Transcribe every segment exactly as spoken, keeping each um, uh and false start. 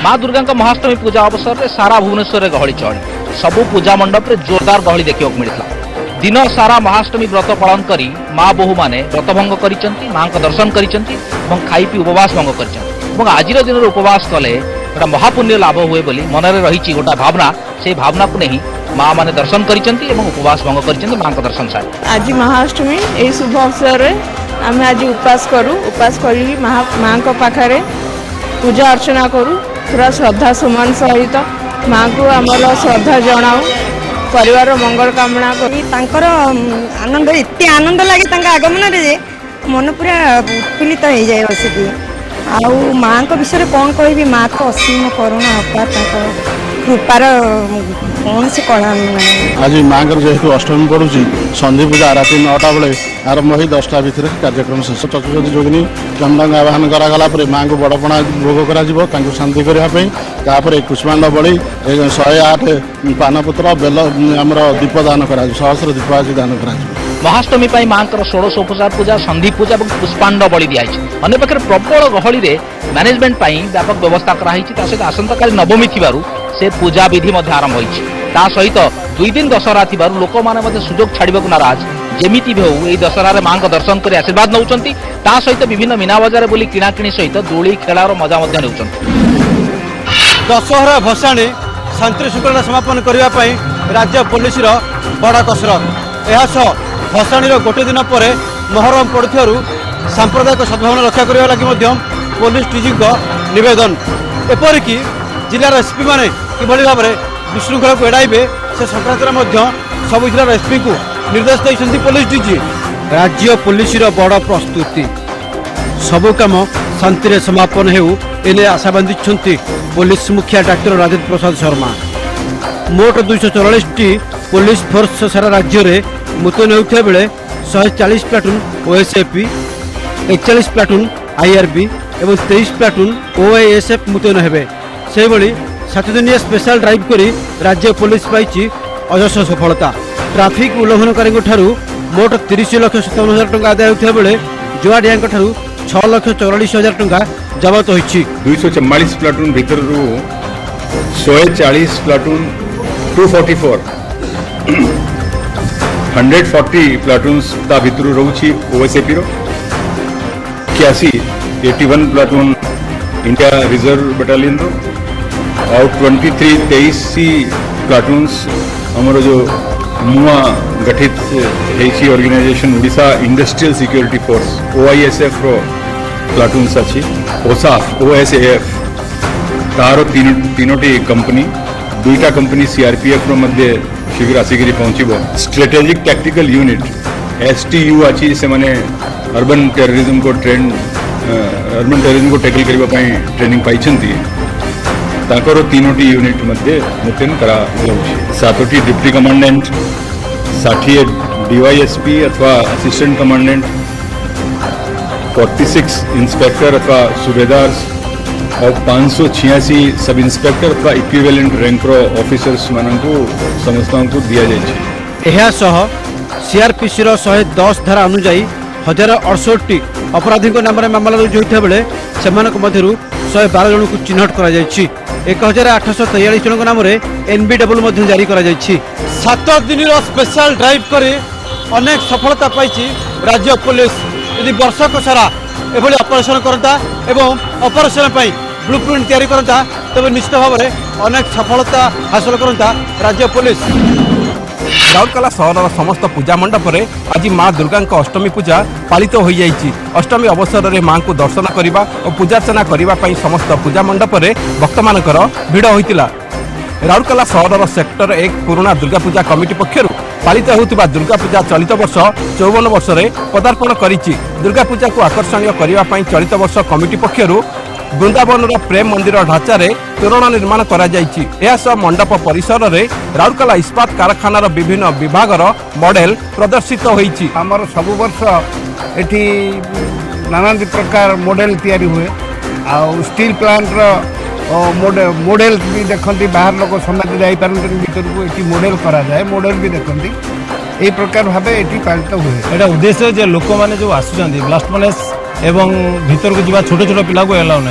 माँ दुर्गा महाअष्टमी पूजा अवसर में सारा भुवनेश्वर में गहली चहली सबु पूजा मंडप में जोरदार गहली देखा मिलता। दिन सारा महाअष्टमी व्रत पालन करी माँ बोहू मैंने व्रत भंग करिसेंती, माँ का दर्शन करिसेंती और खाई पी उपवास भंग करिसेंती। आज दिन उपवास कले गोटा महापुण्य लाभ हुए बोली मनरे रही गोटा भावना, से भावना को नहीं माँ मैंने दर्शन करिसेंती और उपवास भंग करिसेंती माँ का दर्शन सारी। आज महाअष्टमी यही शुभ अवसर में आम आज उपवास करूँ, उपवास करी माँ को पाखे पूजा अर्चना करूँ पूरा श्रद्धा सुमन सहित माँ को आमर श्रद्धा जनाऊ, परिवार मंगल कामना कर आनंद एत आनंद लगे आगमन रे मन पूरा उत्फुल्लित हो जाए बसिकी। आउ माँ को विषय कौन कहि माँ तो असीम करुणा अपार कृपार कौन से कला आज माँ जेहेतु अष्टमी पड़ू संधि पूजा राति नौटा बेले आरंभ हो दसटा भितर कार्यक्रम शेष। चतुर्दशी जोगिनी चंदन आवाहन करागला माँ को बड़पणा भोग कर शांति करने पुष्पांड बड़ी शहे आठ पानपत्र बेल आमर दीपदान कर सहस्र दीप आज दान कर। महाअष्टमी माँ षोड़शोपचार पूजा संधि पूजा और पुष्पांड बलि दिखाई अन्य पाखे प्रबल गहली मैनेजमेंट व्यापक व्यवस्था कराई। सहित आसंता काली नवमी थिबारु से पूजा विधि आरंभ होइछि। ता सहित दुई दिन दशहरा थिबारु लोक माने सुजोग छाड़िबाकु नाराज जेमिति भी हो दशहरा माँ का दर्शन कर आशीर्वाद नौचंती। ता सहित विभिन्न मीना बजार बोली किणाकिणी सहित दोली खेलार मजा नौचंती। दशहरा भसाणी शांति श्रृंखला समापन करने राज्य पुलिस बड़ कसरत। यह भसाणीर गोटे दिन पर मोहरम पड़ुथिबारु सांप्रदायिक सद्भावना रक्षा करने लगी पुलिस डीजी निवेदन। एपरिकी जिलार एसपी मैंने किभली भाव में विशृंखला को एड़ाइबे से संक्रांत में सब जिलार एसपी को निर्देश देते पुलिस डीजी। राज्य पुलिस बड़ प्रस्तुति सबु कम शांति समापन हो एने आशा बांधि पुलिस मुखिया डाक्टर राजेंद्र प्रसाद शर्मा। मोट दुईश चौरालीस टी पुलिस फोर्स सारा राज्य में मुतयन होता बेले शहे चालीस प्लाटून ओएसएपी, एकचालीस प्लाटून आईआरबी और तेईस प्लाटून ओआईएसएफ मुतयन हेबे। से भली सात दिनिया स्पेशल ड्राइव करी राज्य पुलिस पाई अजस्र सफलता। ट्राफिक उल्लंघनकारी मोट तीस लाख सत्तावन हजार टंका आदाय होता बेले जुआडिया छह लाख चौरालीस हजार टंका जबत होइछि। दुईश चौवालीस प्लाटून भितर शहे चालीस platoon two forty four hundred forty platoons ता भितर रोची ओएसएपी रो इक्यासी eighty one platoon India Reserve Battalion रो और ट्वेंटी थ्री तेईस प्लाटून्स हमरो जो नुआ गठित हेची organisation Odisha Industrial Security Force OISF रो प्लाटून्स अच्छी ओसाफ ओएसएएफ तारो तीन तीनोटी कंपनी दुईटा कंपनी सीआरपीएफ रो मध्य शीघ्र आसिक पहुँचब। स्ट्रेटेजिक टैक्टिकल यूनिट एसटीयू अच्छी से माने अर्बन टेररिज्म को ट्रेन अर्बन टेररिज्म को टैकल करने ट्रेनिंग पाई ताकर तीनोटी यूनिट मध्य मुतयन करा सातोटी डिप्टी कमांडेंट षाठिए डीवाईएसपी अथवा असिस्टेंट कमांडेंट छियालीस इंस्पेक्टर अथवा सूबेदार और पाँच सौ छियासी सब इंस्पेक्टर अथवा इक्विवेलेंट रैंकर ऑफिसर्स मानू समस्त को दि जाए। सीआरपीसी शहे दस धारा अनुजाई हजार अड़सठ अपराधी नाम मामला रुजु होता बेले से शहे बार जन को चिन्हट कर एक हजार आठश तेयालीस जन नाम एनबीडब्ल्यू जारी कर सात दिन स्पेशल ड्राइव कर अनेक सफलता पाई राज्य पुलिस। यदि वर्षक सारा एभली ऑपरेशन करता एवं ऑपरेशन पाई ब्लूप्रिंट तैयारी करता तब निश्चित भाव में अनेक सफलता हासिल करता राज्य पुलिस। राउरकेला सहर समस्त पूजा मंडप में आज माँ दुर्गा अष्टमी पूजा पालित हो जाइए। अष्टमी अवसर में माँ को दर्शन करने और पूजार्चना करने समस्त पूजा मंडप में भक्त मान भिड़ होता। राउरकेला सहर सेक्टर एक पुराना दुर्गा पूजा कमिटी पक्षर पालित होता दुर्गा पूजा चलित वर्ष चौवन वर्ष में पदार्पण करिछि। दुर्गा पूजा को आकर्षणीय करने चलित वर्ष कमिटी पक्षर वृंदावन प्रेम मंदिर ढांचार तोरण निर्माण करा जाइछि। एहासह मंडप परिसर में राउरकेला इस्पात कारखानार विभिन्न विभागर मॉडल प्रदर्शित होइछि। हमर सब वर्ष एठी नाना प्रकार मॉडल तैयारी हुए आ स्टील प्लांट मॉडल भी देखती बाहर लोग समाज जाई पारन भीतर को एठी मॉडल करा जाए मॉडल भी देखती यही प्रकार भाव ये पालित हुए। एटा उद्देश्य जे लोक माने जो आसुचंदी ब्लास्ट मनेस एवं भीतर को जीवा छोटे छोटे पिला को एलाउ ना तो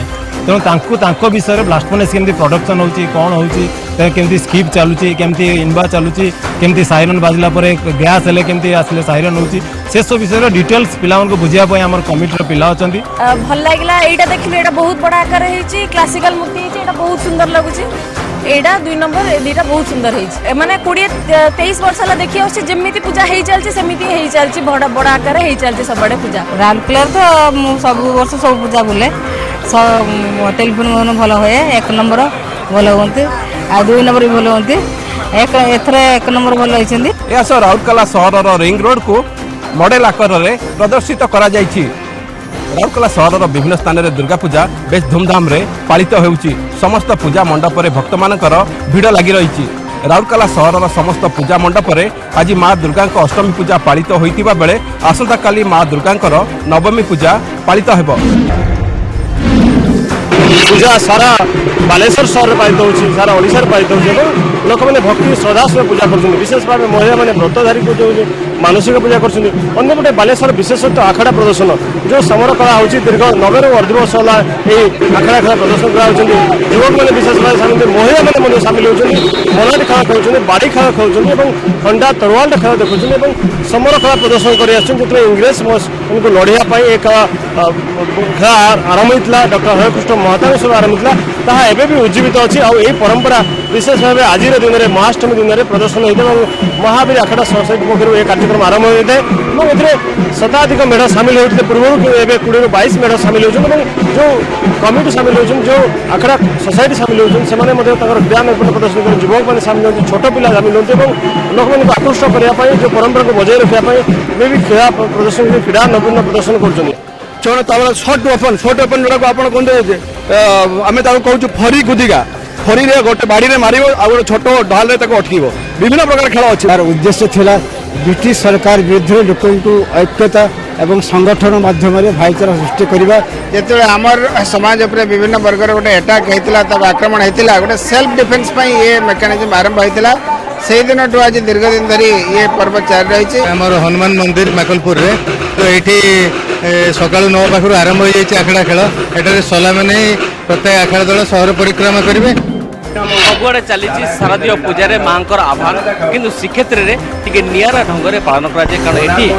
तेणु विषय ब्लास्ट फर्नेस केमती प्रोडक्शन होची कौन होची केमती स्किप चलुची केमती इनवा चलुची केमती साइरन बाजिला परे गैस हेले केमती आसले साइरन होची से सब विषय डिटेल्स पिला को बुझिया पय हमर कमिटीर पिला अछंती भल लागला एटा देखिले एटा बहुत बड़ा आकार हेची क्लासिकल मूर्ति हेची एटा बहुत सुंदर लागुची एटा दुई नंबर दुईटा बहुत सुंदर है माने कोड़े तेईस वर्ष है देखिए अच्छे जमी पूजा हो चलती सेमती हो चलती बड़ा बड़ा आकार हो चलती सब पूजा राउरकेला तो सब वर्ष सब पूजा बुले सब टेलीफोन भल हुए एक नंबर भल हमें आ दुई नंबर भी भल हमें एक एथर एक नंबर भल होती यह सह राउरकेला सहर रिंग रोड को मॉडल आकार में प्रदर्शित करा जायछि। राउरकेला सहर विभिन्न स्थान में दुर्गा पूजा बेस धूमधाम रे पालित होउछि। समस्त पूजा मंडप रे भक्त मानकर भिड़ लगी रही। राउरकेला सहर समस्त पूजा मंडप रे आज माँ दुर्गा अष्टमी पूजा पालित होइतिबा बेले आसंता काली माँ दुर्गा नवमी पूजा पालित हेबो। पूजा सारा बालेश्वर सहर पालित होउछि सारा ओडिशा रे पालित होउछि लोक मैंने भक्ति श्रद्धा सह पूजा करछन विशेष भाव महिला मैंने व्रतधारी को जो मानसिक पूजा करछन अन्य गोटे बालेश्वर विशेषत्व आखड़ा प्रदर्शन जो समर कला होउछि दीर्घ नगर अर्ध वर्ष होला ए आखड़ा खेला प्रदर्शन करा होउछि युवक मैंने विशेष भाव सामिल महिला मैंने मने शामिल होउछि मलाटी खेला खेलुछन बाड़ी खेला खेलुछन एवं खंडा तरवाल खेला देखुछन एवं समर कला प्रदर्शन करि आछन जतले इंग्लिश उनको लड़िया पाई एक खेला आरंभ होइतला डॉक्टर हरकृष्ण महता सब आरंभ होइतला ताहा एबे भी उज्जीवित अछि आ एई परंपरा विशेष भाव आज दिन में महाअष्टमी दिन में प्रदर्शन होता है महावीर आखड़ा सोसाइटी पक्ष यह कार्यक्रम आरंभ होता है शताधिक मेढ़ सामिल होते पूर्व कोड़े बैश मेढ़ सामिल होती जो कमिटी सामिल हो जो आखड़ा सोसाइटी सामिल होते क्रिया नैपुण्य प्रदर्शन कर युवक मैंने सामिल होती छोट पिला सामिल होते लोक मैंने आकृष्ट करने जो परंपरा को बजाय रखापी भी क्रीड़ा प्रदर्शन क्रीड़ा नैपुण्य प्रदर्शन कर शॉर्ट वेपन शॉर्ट वेपन जोड़ा आप कहते आम कहूँ फरी कुदिका फरी रे गोटे बाड़ी रे मारिबो आ गोटे छोट ढाल रे ताको अटकीबो विभिन्न प्रकार खेल अछि। तार उद्देश्य थिला ब्रिटिश सरकार विरुद्ध लोकन को ऐक्यता एवं संगठन माध्यम रे भाईचारा सृष्टि करिबा जेते हमर समाज ऊपर विभिन्न वर्ग रे गोटे अटैक हेतिला तब आक्रमण हेतिला गोटे सेल्फ डिफेंस पई ये मेकानिज्म आरंभ हेतिला से दिन तो आज दीर्घ दिन धरी ये पर्व चल रही है। आमर हनुमान मंदिर माकलपुर रे तो ये सका नौ पाखर आरंभ हो जाए आखड़ा खेल एठारे सला मैंने प्रत्येक आखड़ा दल सहर परिक्रमा करेंगे सबुआड़े चली शारदीय पूजा माँ आह्वान किंतु श्रीक्षेत्र में टी निरा ढंग से पालन कराए कारण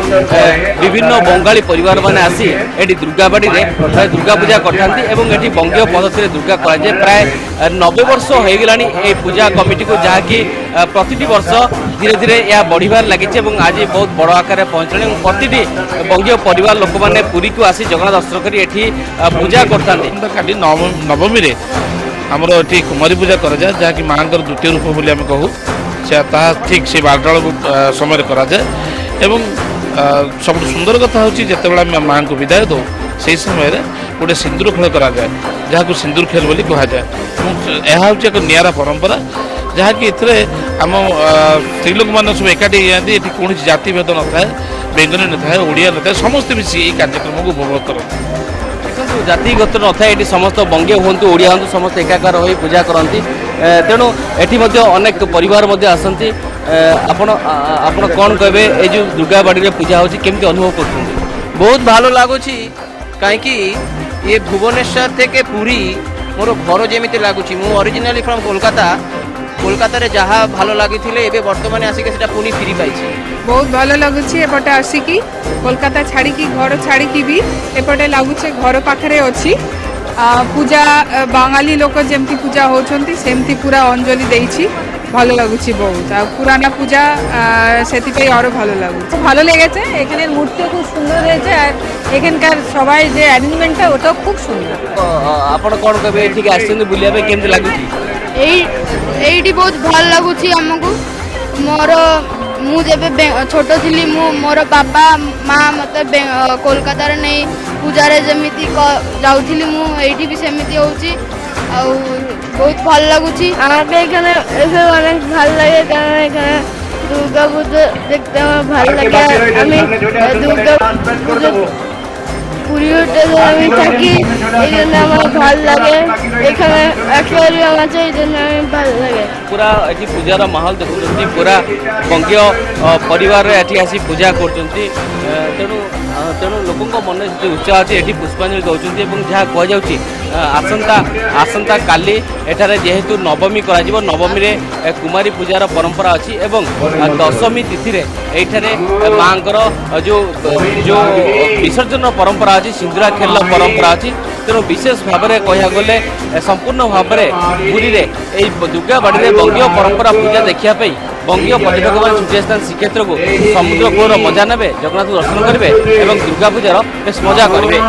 ये विभिन्न बंगाली परिवार मैंने आसी ये दुर्गाबाड़ी में दुर्गा पूजा करते बंगीय पद्धति दुर्गा कराए प्राय नब्बे वर्ष हो गलानी ये पूजा कमिटी को जहाँकि प्रति वर्ष धीरे धीरे यह बढ़िबार लगी आज बहुत बड़ आकार पहुँचले प्रति बंगीय परिवार लोक मैंने पुरी को आसी जगन्नाथ दर्शन कर पूजा करते नवमी रे आमर ये कुमारी पूजा कराए जहाँकि माँ द्वितीय रूप बोली आम कहूँ ठीक से बारटा समय कराए एवं सब सुंदर कथा हूँ जिते माँ को विदाय दो से समय गोटे सिंदूर खेल कराए जहाँ को सिंदूर खेल बोली कहुए यह हूँ एक निरा परंपरा जहाँकि इतने आम स्त्री लोक मैंने सब एकाठी जाती ये कौन जाति भेद न था बेंगली न था ओडिया न था समस्ते मिसी ये कार्यक्रम को उपभोग करते जातिगत न था ये समस्त बंगे हूँ ओडिया हूँ समस्त एकाकार हो पूजा करती तेणु ये अनेक परिवार आसती आपण आपण कौन कहे ये जो दुर्गाबाड़ी में पूजा होती केमती अनुभव कर बहुत भालो लगुच कहीं ये भुवनेश्वर थे पुरी मोर घर जमी लगुच मु ओरिजिनली फ्रॉम कोलकाता कोलकाता रे जहाँ भालो लगी थे बर्तमान आसिक पुणी फिरी पाई बहुत भल लगुच एपटे आसिकी कोलकाता छाड़ी घर छाड़ी भी एपटे लगुच घर पाखे अच्छी पूजा बांगाली लोक जमती पूजा होती सेमती पूरा अंजलि देछि भल लगुच बहुत आ पुराना पूजा से और भल लगुच भल लेगे एखे मूर्ति खूब सुंदर है एखानकार सबाई जो अरेंजमेंट ओटा खूब सुंदर आपण कौन कहे ठीक आसते बुलिया केमती लगुच ये बहुत भल लगुच आमको मोर मुझे छोट थी मोर बाबा माँ मत कोलकाता नहीं पूजा जमी जाऊली मुझे भी सेमती हो बहुत भल लगुच अनेक भल लगे कारण दुर्गा पूजा देखते भल लगे दुर्गा पूरी थी भल लगे भल लगे पूरा ये पूजार माहौल देखुं पूरा बंगीय परिवार आसी पूजा कर तेणु तेणु लोकों मन उत्साह अच्छे ये पुष्पांजलि दौरान जहाँ कहुच्छी आसंता आसंता काली एठारे जेहेतु नवमी करा जिवो नवमी रे कुमारी पूजार परंपरा अछि एवं दशमी तिथि रे एठारे मांकर जो जो विसर्जन परंपरा अछि सिंदूरा खेल परंपरा अछि तेणु विशेष भाव में कह गले संपूर्ण भाव में पुरी रे एई दुर्गा बाड़ी रे बंगीय परंपरा पूजा देखिया पई बंगीय पर्यटक मान छुटिया स्थान श्रीक्षेत्र को समुद्र कूर मजा ने जगन्नाथ दर्शन करेंगे और दुर्गा पूजार बेस मजा करेंगे।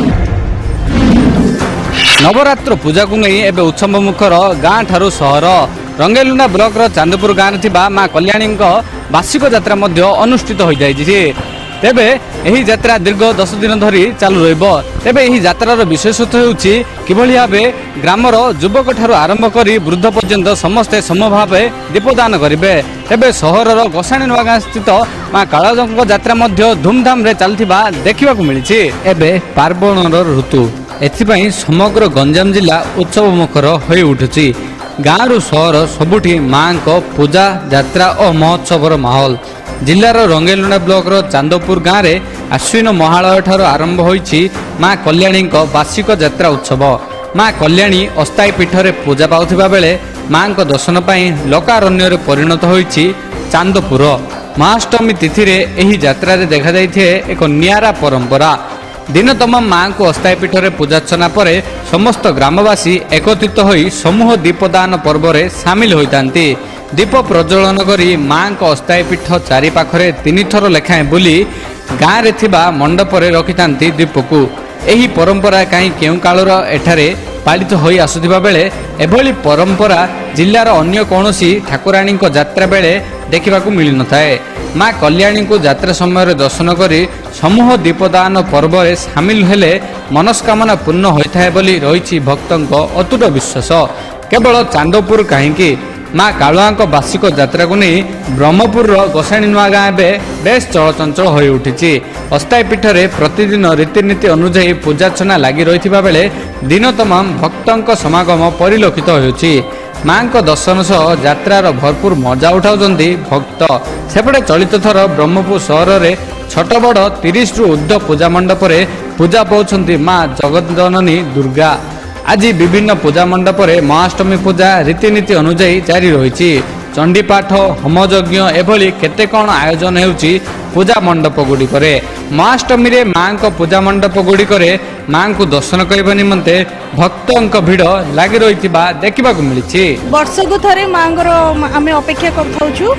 नवरात्र पूजा को नहीं एवं उत्सव मुखर गाँ ठारू सहर रंगेलुंडा ब्लॉक चांदपुर गाँव में माँ कल्याणी वार्षिक यात्रा अनुष्ठित हो जाए तेबे यही यात्रा दीर्घ दस दिन धरी चालू रहिबो। तेबे यही यात्रार विशेषत्व होउछि किभଳି भाबे ग्रामर युवक ठारू आरंभ करी वृद्ध पर्यंत समस्ते समभावे दीपदान करिवे। तेबे सहरर गोसाणी नवागाँ स्थित माँ काळाजंक यात्रा मध्य धूमधाम रे चलथिबा देखिबाकू मिलिछि। एबे पार्वणर ऋतु एथिपाई समग्र गंजाम जिला उत्सव मुखर होई उठुछि। गाँव सहर सबुठी माँ को पूजा यात्रा और महोत्सवर माहौल। जिलार रंगेलुंडा ब्लॉक चांदपुर गाँव में आश्विन महालय ठार आरंभ होइछि माँ कल्याणी वार्षिक यात्रा उत्सव। माँ कल्याणी अस्थायी पीठ में पूजा पाउथिबा बेले माँ को दर्शन पाई लोकारण्य परिणत होइछि चांदपुर। महाअष्टमी तिथि रे एही यात्रा रे देखा जाइथे एक नियारा परंपरा। दिन तमाम माँ को अस्थायी पीठ में पूजार्चना पर समस्त ग्रामवासी एकत्रित होई समूह दीपदान पर्व में सामिल होइतांती। दीप प्रज्वलन करी माँ को अस्थायी पीठ चारि पाखरे तीन थर लेखाएं बुली गाँव रे थिबा मंडप रे रखितांती दीपकू। एही परंपरा कहीं केउ कालर एठारे पालित होई आसुथिबा बेले एभली परंपरा जिल्लार अन्य कौनसी ठाकुराणी यात्रा बेले देखिबाकू मिली नथाए। माँ कल्याणी को यात्रा समय दर्शन करी समूह दीपदान पर्व में सामिल हेले मनस्कामना पूर्ण होता है बोली रही भक्तों अतुट विश्वास। केवल चांदपुर कहीं माँ कालुआ वार्षिक यात्रा को नहीं ब्रह्मपुर गोसाणी नुआ गाँव बेस चलचंचल हो उठी। अस्थायी पीठ में प्रतिदिन रीतिनीति अनुଯାयी पूजार्चना लगी रही बेले दिन तमाम भक्तों समागम परिलक्षित होउछि। माँ को दर्शन सह यात्रार भरपूर मजा उठाउछन्ति भक्त। सेपटे चलित थर ब्रह्मपुर सहर में छोट बड़ तीस रु ऊर्ध्व पूजा मंडप रे पूजा पाउछन्ति माँ जगज्जननी दुर्गा। आज विभिन्न पूजा मंडप रे महाअष्टमी पूजा रीतिनीति अनुଯାयी जारी रही। चंडीपाठ होमयज्ञ एभली केते कौन आयोजन होउछि पूजा मंडप गुड़िक। महाअष्टमी रे माँ को पूजा मंडप गुड़िक माँ को दर्शन करने निमंते भक्तों भिड़ लगी रही देखा मिली। वर्ष को थे माँ आम अपेक्षा कर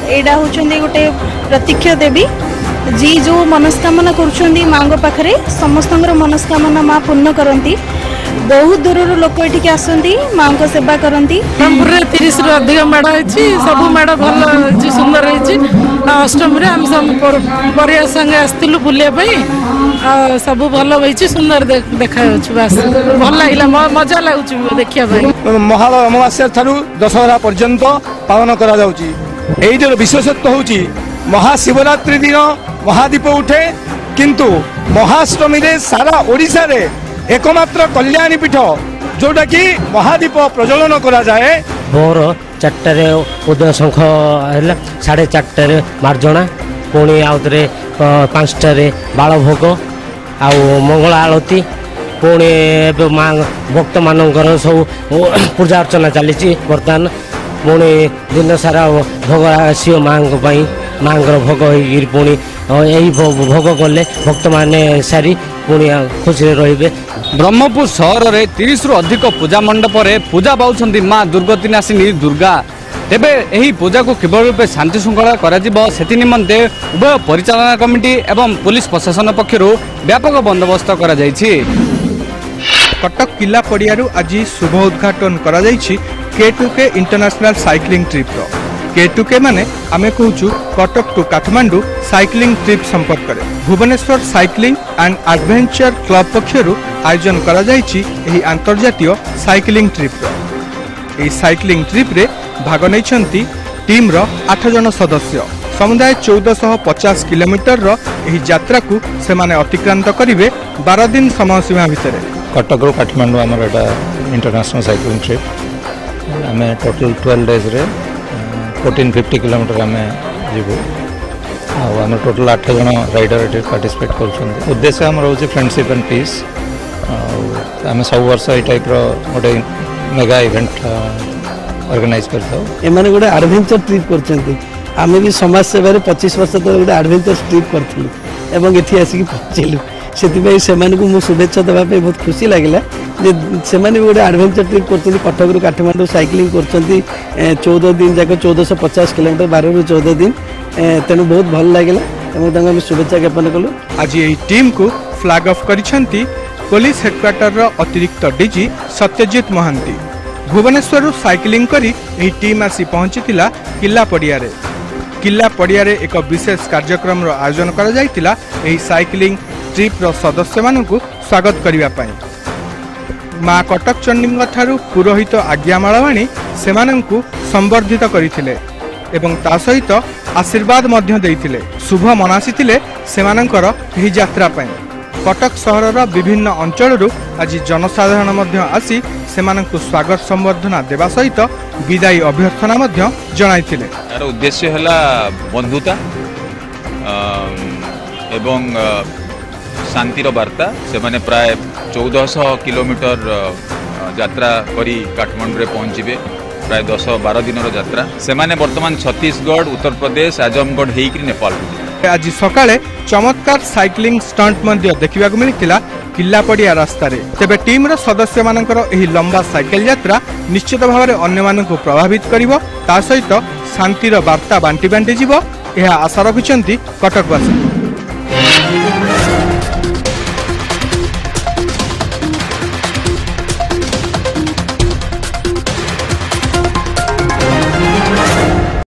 गोटे प्रतीक्षा देवी जी जो मनस्कामना कर माँ पाखे समस्त मनस्कामना माँ पूर्ण करती। बहुत दूर लोक ये आसती माँ को सेवा करती। ब्रह्मपुर तीस रु अधिक मेढ़ होती सब मेढ़ भल सुंदर अष्टमी आम सब परिवार संगे आसलु बुलायापी सब भल होती सुंदर देखा बस भल लगे मजा लगुच देखा। महाल अमावास्या ठारू दशहरा पर्यंत पालन करा जाउची। एई जो विशेषत्व होउची महाशिवरात्रि दिन महादीप उठे किंतु महाअष्टमी रे सारा ओडिशा रे एकमात्र कल्याणी पीठ जोटा कि महादीप प्रज्वलन करा जाए। भोर चार्टार उदय शंख है साढ़े चार्टार मार्जना पुणी आउे पांचटार बाल भोग आउ मंगल आलती पुणी माँ भक्त मानकर सब पूजा अर्चना चली बर्तमान पुणी दिन सारा भोग आसो माँ माँ भोग हो पुणी यही भोग कले भक्त मैंने सारी पुणी खुशी रे। ब्रह्मपुर सहर में तीस रु अधिक पूजा मंडप रे पूजा पाउछन्ति माँ दुर्गतिनाशिनी दुर्गा। तेबे एही पूजा को किभଳି रूपे शांति श्रृंखला करा सेति निमंते उभय परिचालना कमिटी एवं पुलिस प्रशासन पक्षरु व्यापक बंदोबस्त करा जायछि। कटक किला पड़ियारू आज शुभ उद्घाटन करा जायछि के टू के इंटरनेशनल साइक्लिंग ट्रिप रो। के टू के माने आमे कहूँ Cuttack to Kathmandu cycling trip संपर्क में Bhubaneswar cycling and adventure club पक्षरु आयोजन करा जायछि एही अंतर्जातीय साइक्लिंग ट्रिप रो। एही साइक्लिंग ट्रिप रे भाग नैछन्ति टीम रो आठ जन सदस्य। समुदाय चौदह सौ पचास किलोमीटर रो एही यात्रा को सेमाने अतिक्रांत करिवे बारह दिन समय सीमा भितर। कटक रो काठमांडू हमर एटा इंटरनेशनल साइक्लिंग ट्रिप आमे टोटल ट्वेल्व डेज रे फोर्टीन फिफ्टी किलोमीटर आम जीवु आम टोटल आठ जन राइडर ये पार्टिसिपेट कर। उद्देश्य आम रोचे फ्रेंडशिप एंड पीस आम सब वर्ष ये टाइप गोटे मेगा इवेंट ऑर्गेनाइज करता एमाने गोटे एडवेंचर ट्रिप करछन्ती आमे भी समाज सेवा पच्चीस वर्ष तक गोटे एडवेंचर ट्रिप करथिलु एवं एठी आसिक पहुँचलु से से शुभेच्छा देवाई बहुत खुशी लगे से गोटे एडवेंचर ट्रिप कर कटक काठमांडू साइक्लिंग कर चौदह दिन जाक चौदह सौ पचास किलोमीटर बारह रु चौदह दिन तेणु बहुत भल लगे शुभेच्छा ज्ञापन कलु। आज यही टीम को फ्लैग ऑफ करिसेंती पुलिस हेडक्वार्टर अतिरिक्त डीजी सत्यजित महांती। भुवनेश्वर साइक्लिंग करी यही टीम आसी पहुंची किला पड़िया रे। किला पड़िया रे एक विशेष कार्यक्रम रो आयोजन करा जायतिला एही साइक्लिंग ट्रिप रो सदस्य मानकु स्वागत करिवा पई। मां कटक चंडींग ठारू पुरोहित आज्ञामाळवाणी सेमानंकु संबर्धित करिथिले एवं ता सहित आशीर्वाद मध्य देइथिले। शुभ मनासीथिले सेमानंकर एही यात्रा पई। कटक सहरर विभिन्न अंचलरू आज जनसाधारण मध्य आसी सेमानंकु स्वागत संबर्धना देवा सहित विदायी अभ्यर्थना मध्य जणाइथिले। यार उद्देश्य हला बंधुता एवं शांतिर वार्ता। सेमाने प्राय चौदह सौ किलोमीटर यात्रा करी काठमांडू रे पहुंचीबे। प्राय दस बारह दिन यात्रा सेमाने वर्तमान छत्तीसगढ़ उत्तर प्रदेश आजमगढ़ हेकरी नेपाल। आज सकाळे चमत्कार साइक्लिंग स्टंट मध्य देखा मिलता किला पड़िया रास्ता रे। तेबे टीम रो सदस्य मानकर एही लंबा साइकेल यात्रा निश्चित भाव में अन्य मानक प्रभावित करिवो ता सहित शांतिर वार्ता बांटी बांटी जीवो यह आशा रखिछन्ती कटकवासी।